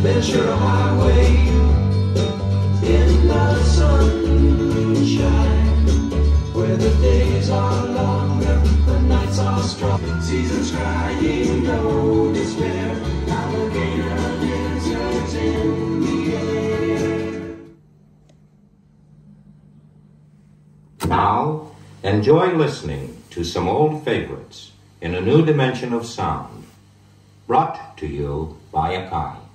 venture a highway in the sunshine, where the days are longer, the nights are strong, seasons crying, no despair, alligator lizards in the air. Now, enjoy listening to some old favorites in a new dimension of sound, brought to you by Akai.